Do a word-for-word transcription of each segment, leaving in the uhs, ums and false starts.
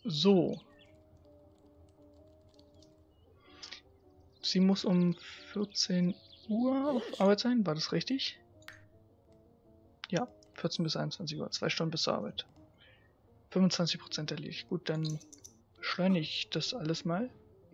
So. Sie muss um vierzehn Uhr auf Arbeit sein, war das richtig? Ja, vierzehn bis einundzwanzig Uhr, zwei Stunden bis zur Arbeit. fünfundzwanzig Prozent erledigt. Gut, dann beschleunige ich das alles mal.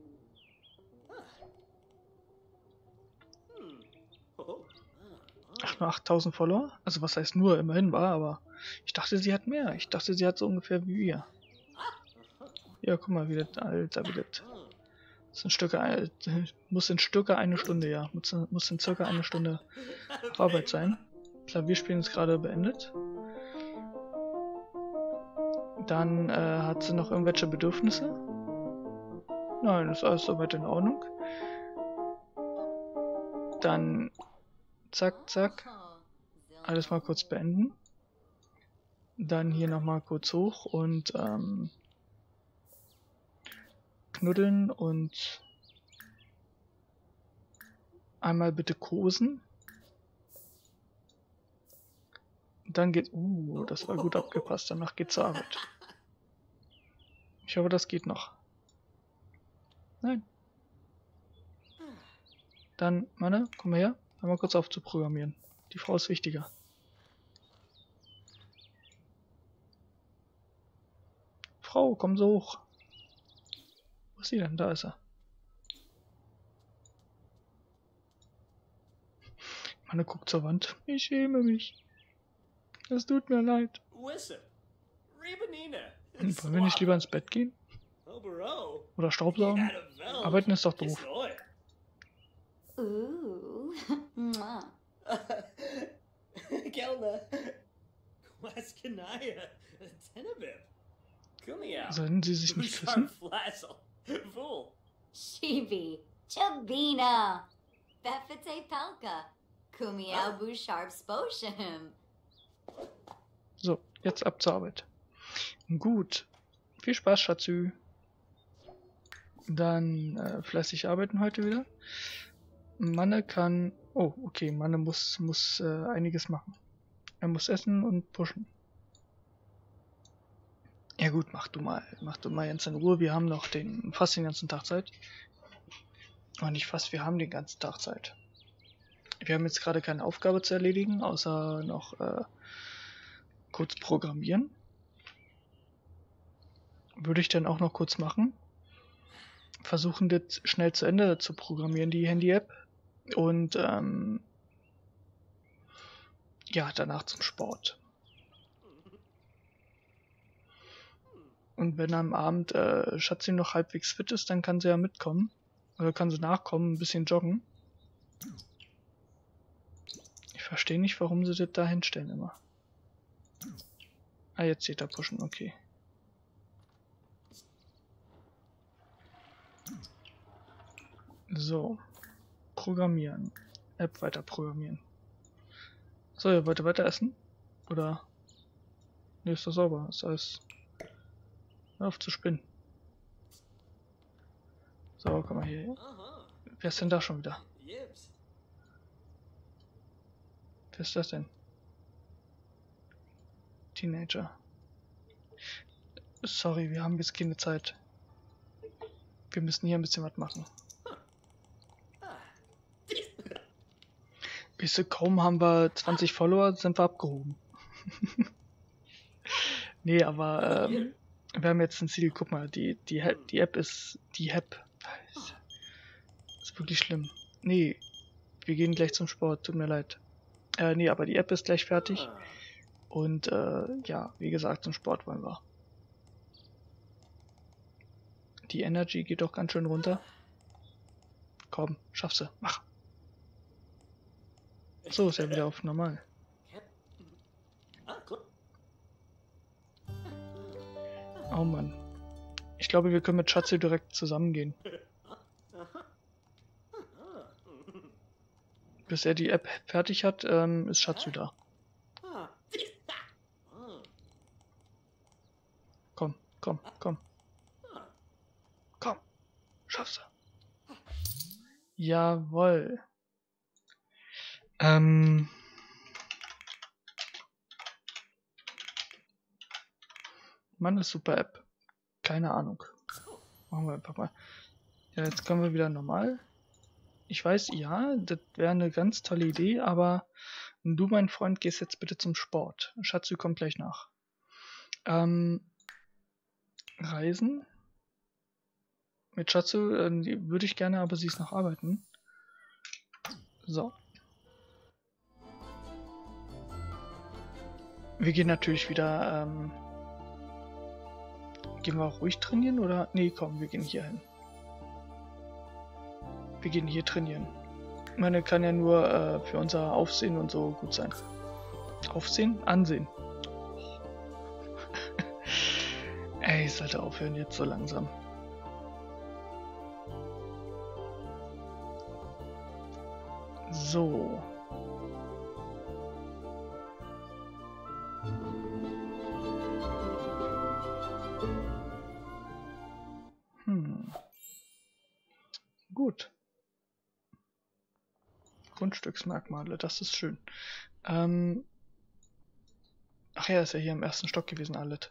Ach, nur achttausend Follower? Also was heißt nur, immerhin war, aber ich dachte, sie hat mehr. Ich dachte, sie hat so ungefähr wie wir. Ja, guck mal, wie das, Alter, wie das. Das sind Stücke, muss in Stücke eine Stunde, ja. Muss, muss in circa eine Stunde auf Arbeit sein. Klavierspielen ist gerade beendet. Dann äh, hat sie noch irgendwelche Bedürfnisse? Nein, ist alles soweit in Ordnung. Dann zack, zack. Alles mal kurz beenden. Dann hier nochmal kurz hoch und ähm, knuddeln und einmal bitte kosen. Dann geht... Uh, das war gut abgepasst. Danach geht's zur Arbeit. Ich hoffe, das geht noch. Nein. Dann, Manne, komm mal her. Einmal kurz aufzuprogrammieren. Die Frau ist wichtiger. Frau, komm so hoch. Wo ist sie denn? Da ist er. Manne guckt zur Wand. Ich schäme mich. Es tut mir leid. Hm, wollen wir nicht lieber ins Bett gehen? Oder Staubsaugen? Arbeiten ist doch doof. Ooh. Sollen sie sich nicht küssen? Shibi. Chabina. Befete Pelka. Kumiao Busharp Sposhim. So, jetzt ab zur Arbeit. Gut. Viel Spaß, Schatzü. Dann äh, fleißig arbeiten heute wieder. Manne kann... Oh, okay, Manne muss, muss äh, einiges machen. Er muss essen und pushen. Ja gut, mach du mal. Mach du mal ganz in Ruhe. Wir haben noch den, fast den ganzen Tag Zeit. Aber nicht fast, wir haben den ganzen Tag Zeit. Wir haben jetzt gerade keine Aufgabe zu erledigen, außer noch äh, kurz programmieren. Würde ich dann auch noch kurz machen. Versuchen das schnell zu Ende zu programmieren, die Handy-App. Und ähm, ja, danach zum Sport. Und wenn am Abend äh, Schatzi noch halbwegs fit ist, dann kann sie ja mitkommen. Oder kann sie nachkommen, ein bisschen joggen. Ich verstehe nicht, warum sie das da hinstellen immer. Ah, jetzt steht da pushen, okay. So. Programmieren. App weiter programmieren. So, ihr wollt weiter essen? Oder? Ne, ist doch sauber. Ist alles... Hör auf zu spinnen. So, komm mal hier. Wer ist denn da schon wieder? Wer ist das denn? Teenager. Sorry, wir haben jetzt keine Zeit. Wir müssen hier ein bisschen was machen. Bis kaum haben wir zwanzig Follower, sind wir abgehoben. Nee, aber ähm, wir haben jetzt ein Ziel. Guck mal, die, die, die App ist... Die App... Ist wirklich schlimm. Nee, wir gehen gleich zum Sport, tut mir leid. Äh, nee, aber die App ist gleich fertig. Und äh, ja, wie gesagt, zum Sport wollen wir. Die Energy geht doch ganz schön runter. Komm, schaffst du, mach. So, ist ja wieder auf normal. Oh Mann. Ich glaube, wir können mit Schatzi direkt zusammengehen. Bis er die App fertig hat, ähm, ist Schatzi da. Komm, komm, komm. Komm, schaffst du. Jawohl. Ähm... Mann, ist super App. Keine Ahnung. Machen wir einfach mal. Ja, jetzt können wir wieder normal. Ich weiß, ja, das wäre eine ganz tolle Idee, aber du, mein Freund, gehst jetzt bitte zum Sport. Schatzi kommt gleich nach. Ähm, Reisen. Mit Schatzi äh, würde ich gerne, aber sie ist noch arbeiten. So. Wir gehen natürlich wieder, ähm, gehen wir auch ruhig trainieren, oder? Nee, komm, wir gehen hier hin. Wir gehen hier trainieren. Ich meine, kann ja nur äh, für unser Aufsehen und so gut sein. Aufsehen? Ansehen. Ey, ich sollte aufhören jetzt so langsam. So. Hm. Gut. Grundstücksmerkmale, das ist schön. Ähm. Ach ja, ist ja hier im ersten Stock gewesen, alles.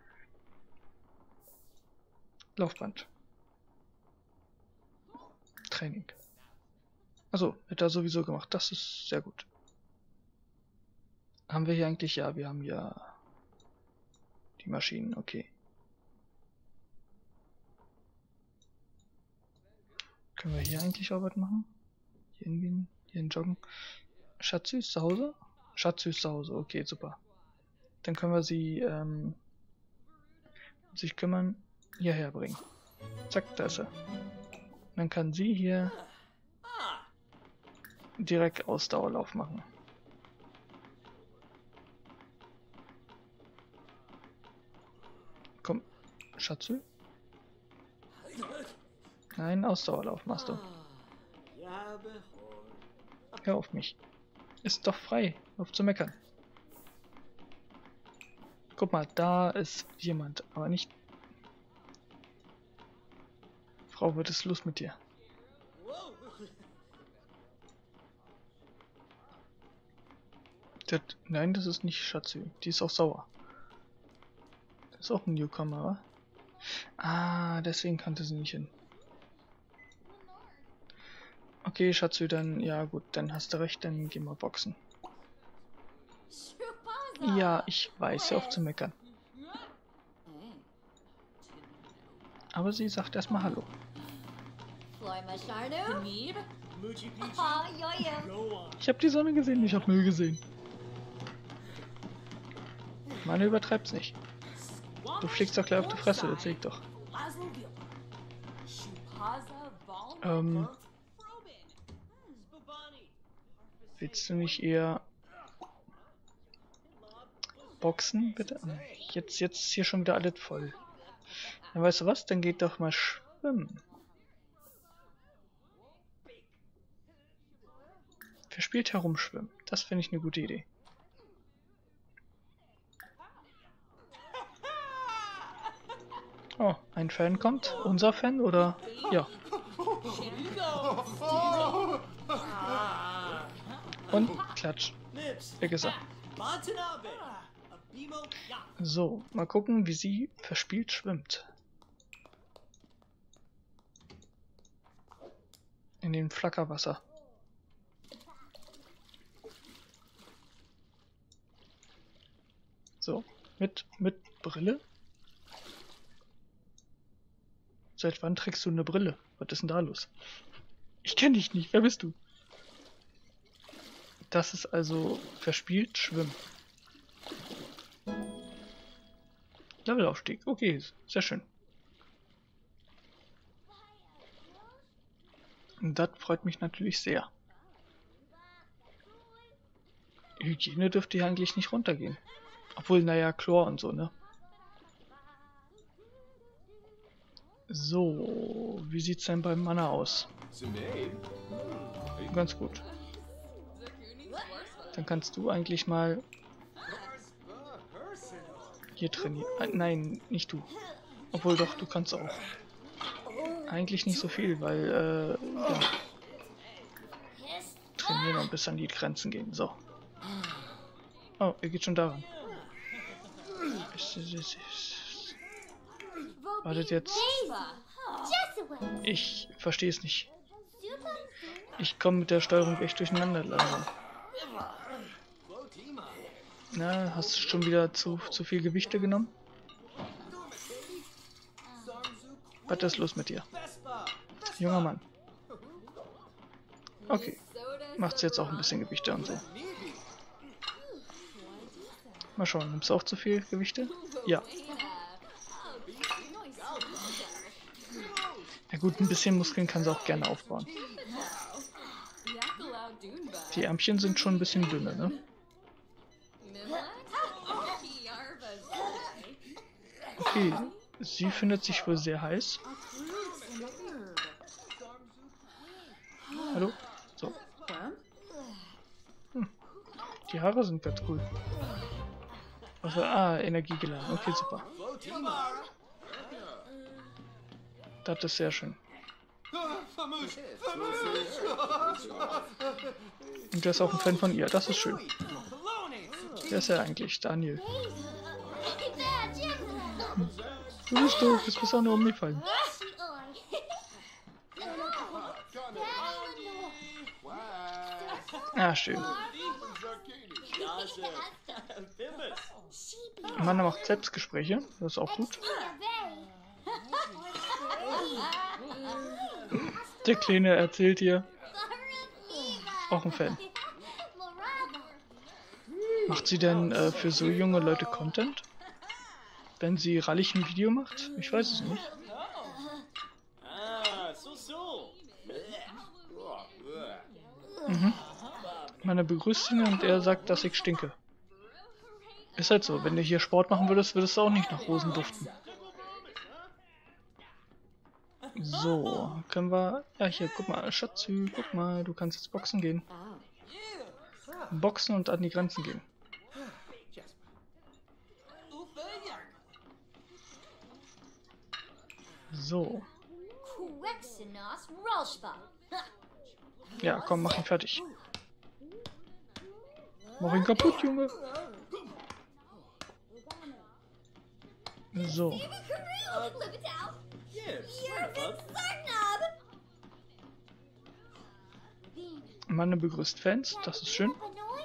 Laufband. Training. Also, wird da sowieso gemacht. Das ist sehr gut. Haben wir hier eigentlich? Ja, wir haben ja die Maschinen, okay. Können wir hier eigentlich auch was machen? Hier hingehen, hier joggen. Schatzi ist zu Hause? Schatzi ist zu Hause, okay, super. Dann können wir sie ähm, sich kümmern, hierher bringen. Zack, da ist er. Dann kann sie hier direkt Ausdauerlauf machen. Komm, Schatzi. Nein, Ausdauerlauf machst du. Hör auf mich. Ist doch frei, auf zu meckern. Guck mal, da ist jemand, aber nicht... Frau, wird es los mit dir? Das, nein, das ist nicht Schatzi. Die ist auch sauer. Das ist auch ein Newcomer, wa? Ah, deswegen kannte sie nicht hin. Okay, Schatzi, dann, ja gut, dann hast du recht, dann gehen wir boxen. Ja, ich weiß, hör auf zu meckern. Aber sie sagt erstmal Hallo. Ich habe die Sonne gesehen, ich habe Müll gesehen. Meine übertreibt's nicht. Du fliegst doch gleich auf die Fresse, das sehe ich doch. Ähm... Willst du nicht eher boxen, bitte? Jetzt, jetzt ist hier schon wieder alles voll. Dann weißt du was? Dann geht doch mal schwimmen. Verspielt herumschwimmen. Das finde ich eine gute Idee. Oh, ein Fan kommt. Unser Fan oder? Ja. Und klatsch. Weg ist er. So, mal gucken, wie sie verspielt schwimmt. In dem Flackerwasser. So, mit, mit Brille? Seit wann trägst du eine Brille? Was ist denn da los? Ich kenne dich nicht, wer bist du? Das ist also verspielt schwimmen. Levelaufstieg, okay, sehr schön. Und das freut mich natürlich sehr. Hygiene dürfte hier eigentlich nicht runtergehen. Obwohl, naja, Chlor und so, ne? So, wie sieht's denn beim Mana aus? Ganz gut. Dann kannst du eigentlich mal hier trainieren. Ah, nein, nicht du. Obwohl doch, du kannst auch. Eigentlich nicht so viel, weil, äh, ja. Trainieren und bis an die Grenzen gehen. So. Oh, er geht schon daran. Wartet jetzt. Ich verstehe es nicht. Ich komme mit der Steuerung echt durcheinander langsam. Na, hast du schon wieder zu, zu viel Gewichte genommen? Was ist los mit dir? Junger Mann. Okay. Macht's jetzt auch ein bisschen Gewichte und so. Mal schauen, nimmst du auch zu viel Gewichte? Ja. Ja gut, ein bisschen Muskeln kann sie auch gerne aufbauen. Die Ärmchen sind schon ein bisschen dünner, ne? Okay, sie findet sich wohl sehr heiß. Hallo? So. Hm. Die Haare sind ganz cool. Also, ah, Energie geladen. Okay, super. Das ist sehr schön. Und der ist auch ein Fan von ihr. Das ist schön. Wer ist er eigentlich? Daniel. Hm. Du bist doof. Jetzt bist du auch nur umgefallen. Ah, schön. Mann macht Selbstgespräche. Das ist auch gut. Der Kleine erzählt ihr. Auch ein Fan. Macht sie denn äh, für so junge Leute Content? Wenn sie rallig ein Video macht? Ich weiß es nicht. Mhm. Meine begrüßt ihn und er sagt, dass ich stinke. Ist halt so, wenn du hier Sport machen würdest, würdest du auch nicht nach Rosen duften. So, können wir... Ja, hier, guck mal, Schatzi, guck mal, du kannst jetzt boxen gehen. Boxen und an die Grenzen gehen. So. Ja, komm, mach ihn fertig. Mach ihn kaputt, Junge. So. Mann begrüßt Fans, das ist schön.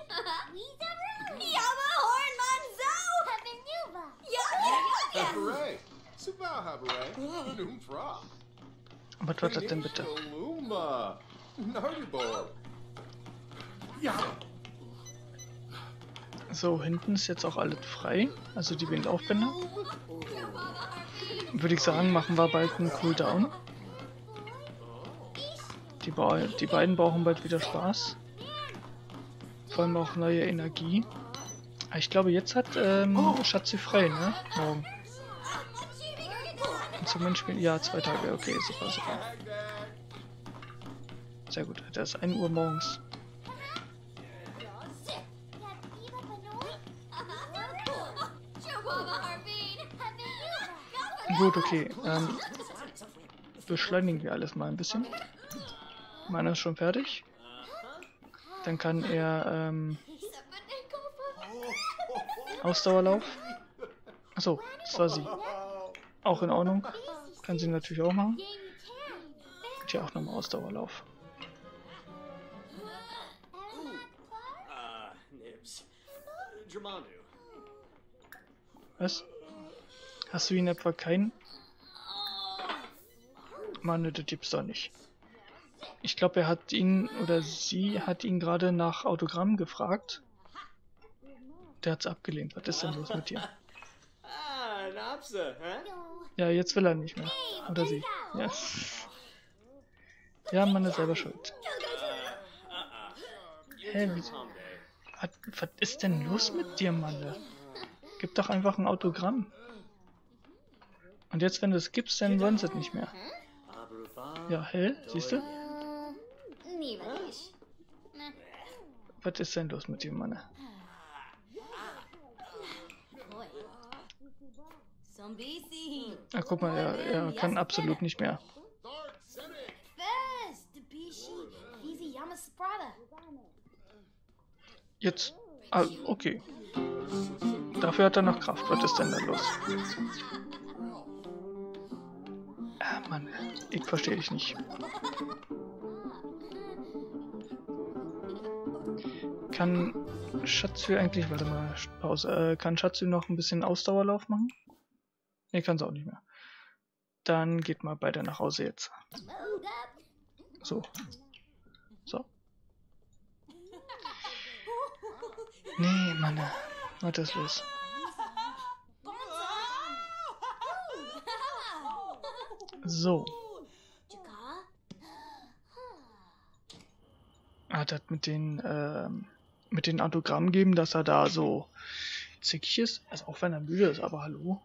Was war das denn bitte? So, hinten ist jetzt auch alles frei, also die Windaufbänder. Würde ich sagen, machen wir bald einen Cooldown. Die, die beiden brauchen bald wieder Spaß. Vor allem auch neue Energie. Ich glaube, jetzt hat ähm, Schatzi frei, ne? Morgen. Zum Mitspielen? Ja, zwei Tage. Okay, super, super. Sehr gut. Das ist ein Uhr morgens. Gut, okay. Ähm, beschleunigen wir alles mal ein bisschen. Meiner ist schon fertig. Dann kann er ähm, Ausdauerlauf. Achso, das war sie. Auch in Ordnung. Kann sie natürlich auch machen. Und hier auch nochmal Ausdauerlauf. Was? Hast du ihn etwa keinen? Mann, das gibt's doch nicht. Ich glaube, er hat ihn oder sie hat ihn gerade nach Autogramm gefragt. Der hat's abgelehnt. Was ist denn los mit dir? Ja, jetzt will er nicht mehr. Oder sie. Ja. Ja, man ist selber schuld. Hä, wie, was, was ist denn los mit dir, Mann? Gib doch einfach ein Autogramm. Und jetzt, wenn du es gibst, dann wollen sie es nicht mehr. Ja, hell, siehst du? Was ist denn los mit dir, Mann? Ah, guck mal, er, er kann absolut nicht mehr. Jetzt. Ah, okay. Dafür hat er noch Kraft. Was ist denn da los? Ah, Mann, ich verstehe dich nicht. Kann Schatzu eigentlich, warte mal, Pause, äh, kann Schatzu noch ein bisschen Ausdauerlauf machen? Ne, kann sie auch nicht mehr. Dann geht mal beide nach Hause jetzt. So. So. Nee, Mann. Was ist los? So. Hat das mit den, ähm, mit den Autogrammen geben, dass er da so zickig ist? Also auch wenn er müde ist, aber hallo?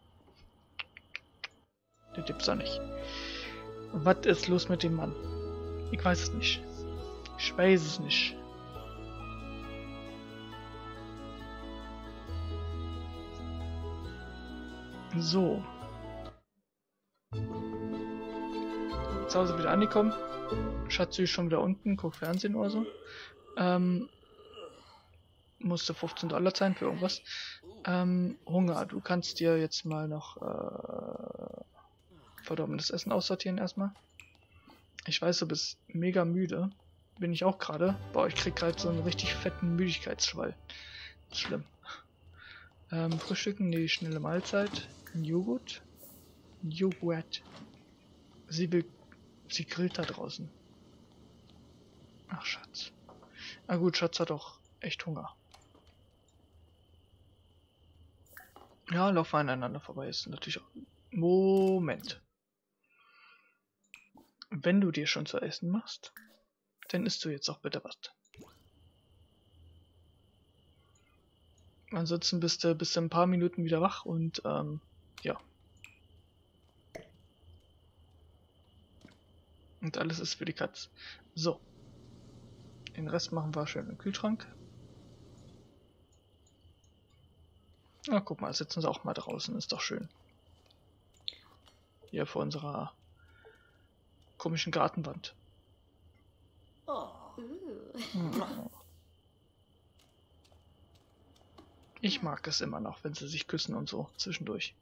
Der gibt's da nicht. Was ist los mit dem Mann? Ich weiß es nicht. Ich weiß es nicht. So. Zu Hause wieder angekommen. Schatzi ist schon wieder unten, guckt Fernsehen oder so. Ähm, musste fünfzehn Dollar zahlen für irgendwas. Ähm, Hunger. Du kannst dir jetzt mal noch äh, verdorbenes Essen aussortieren erstmal. Ich weiß, du bist mega müde. Bin ich auch gerade. Boah, ich krieg gerade so einen richtig fetten Müdigkeitsschwall. Ist schlimm. Ähm, Frühstücken, die schnelle Mahlzeit. Ein Joghurt. Ein Joghurt. Sie will. Sie grillt da draußen. Ach, Schatz. Na gut, Schatz hat auch echt Hunger. Ja, laufen aneinander vorbei ist natürlich auch. Moment. Wenn du dir schon zu essen machst, dann isst du jetzt auch bitte was. Ansonsten bist du bis in ein paar Minuten wieder wach und ähm, ja. Und alles ist für die Katz. So. Den Rest machen wir schön im Kühlschrank. Na, guck mal, sitzen sie auch mal draußen, ist doch schön. Hier vor unserer komischen Gartenwand. Hm. Ich mag es immer noch, wenn sie sich küssen und so zwischendurch.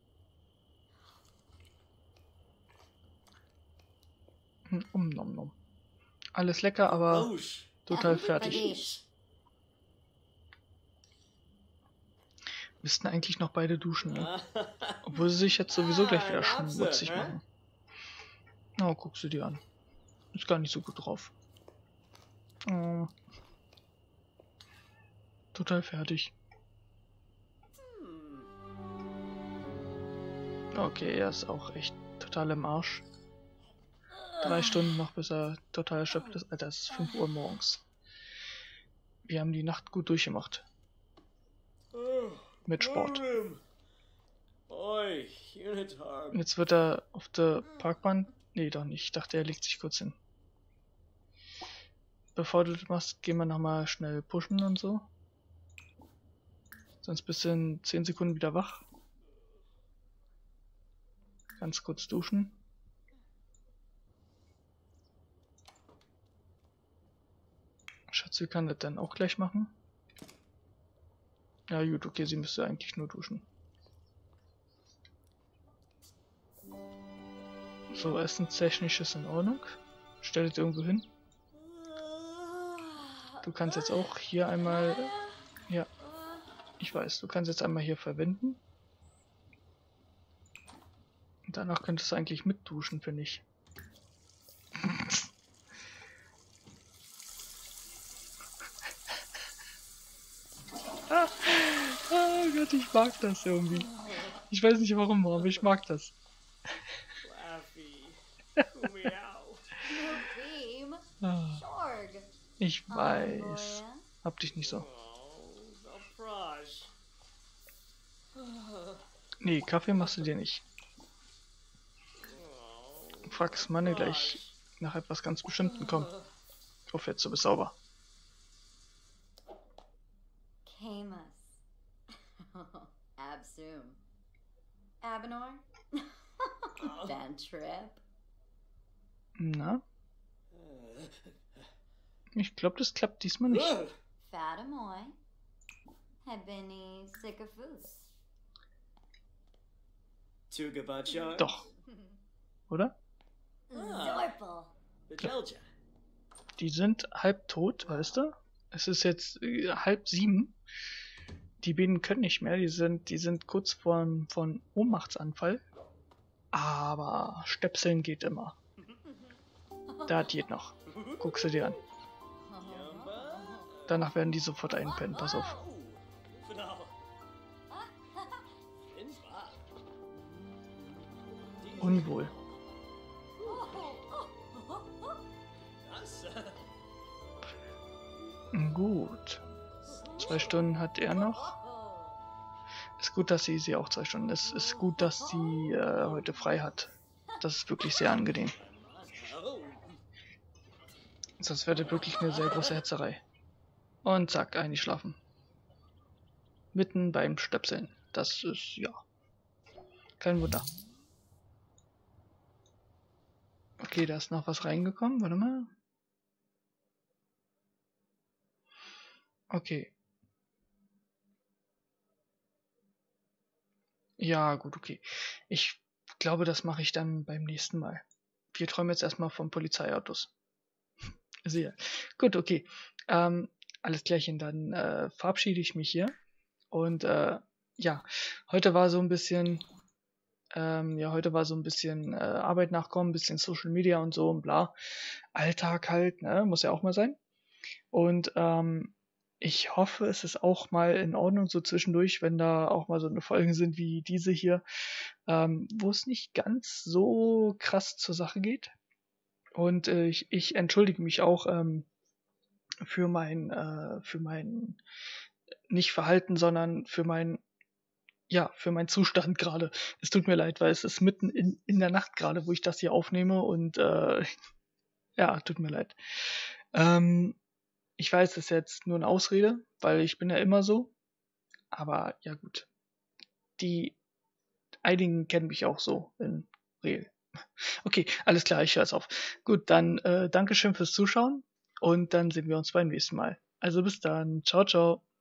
Hm, um, nom, nom. Alles lecker, aber total fertig. Müssten eigentlich noch beide duschen, ne? Obwohl sie sich jetzt sowieso gleich wieder schmutzig machen. Na, oh, guck sie dir an. Ist gar nicht so gut drauf. Oh. Total fertig. Okay, er ist auch echt total im Arsch. Drei Stunden noch, bis er total erschöpft ist. Alter, es ist fünf Uhr morgens. Wir haben die Nacht gut durchgemacht. Mit Sport. Jetzt wird er auf der Parkbahn... Nee, doch nicht. Ich dachte, er legt sich kurz hin. Bevor du das machst, gehen wir nochmal schnell pushen und so. Sonst bist du in zehn Sekunden wieder wach. Ganz kurz duschen. Schatzi kann das dann auch gleich machen. Ja gut, okay, sie müsste eigentlich nur duschen. So, essenstechnisch ist in Ordnung. Stell es irgendwo hin. Du kannst jetzt auch hier einmal... Ja, ich weiß, du kannst jetzt einmal hier verwenden. Und danach könntest du eigentlich mitduschen, finde ich. ah, oh Gott, ich mag das irgendwie. Ich weiß nicht warum, aber ich mag das. ah, ich weiß. Hab dich nicht so. Nee, Kaffee machst du dir nicht. Fragst Manne gleich nach etwas ganz Bestimmten kommen. Ich hoffe jetzt, du bist sauber. Absum. Abenor? Bad trip. Na? Ich glaube, das klappt diesmal nicht. Fatamoy. Hebini Sikafus. Doch. Oder? Zorpal. Betelja. Die sind halb tot, weißt du? Es ist jetzt äh, halb sieben. Die Bienen können nicht mehr, die sind, die sind kurz vor von Ohnmachtsanfall. Aber Stöpseln geht immer. Da geht noch. Guck sie dir an. Danach werden die sofort einpennen, pass auf. Unwohl. Gut. Zwei Stunden hat er noch. Ist gut, dass sie sie auch zwei Stunden. Es ist gut, dass sie äh, heute frei hat. Das ist wirklich sehr angenehm. Sonst wäre das wirklich eine sehr große Hetzerei. Und zack, eingeschlafen. Mitten beim Stöpseln. Das ist, ja, kein Wunder. Okay, da ist noch was reingekommen. Warte mal. Okay. Ja, gut, okay. Ich glaube, das mache ich dann beim nächsten Mal. Wir träumen jetzt erstmal von Polizeiautos. Sehr. Gut, okay. Ähm, alles klärchen, dann äh, verabschiede ich mich hier. Und äh, ja, heute war so ein bisschen, ähm, ja, heute war so ein bisschen äh, Arbeit nachkommen, ein bisschen Social Media und so und bla. Alltag halt, ne, muss ja auch mal sein. Und ähm, ich hoffe, es ist auch mal in Ordnung so zwischendurch, wenn da auch mal so eine Folgen sind wie diese hier, ähm, wo es nicht ganz so krass zur Sache geht. Und äh, ich, ich entschuldige mich auch ähm, für mein, äh, für mein nicht Verhalten, sondern für mein, ja, für meinen Zustand gerade. Es tut mir leid, weil es ist mitten in, in der Nacht gerade, wo ich das hier aufnehme und äh, ja, tut mir leid. Ähm, ich weiß, es ist jetzt nur eine Ausrede, weil ich bin ja immer so. Aber ja gut. Die einigen kennen mich auch so in Real. Okay, alles klar, ich höre es auf. Gut, dann äh, Dankeschön fürs Zuschauen und dann sehen wir uns beim nächsten Mal. Also bis dann. Ciao, ciao.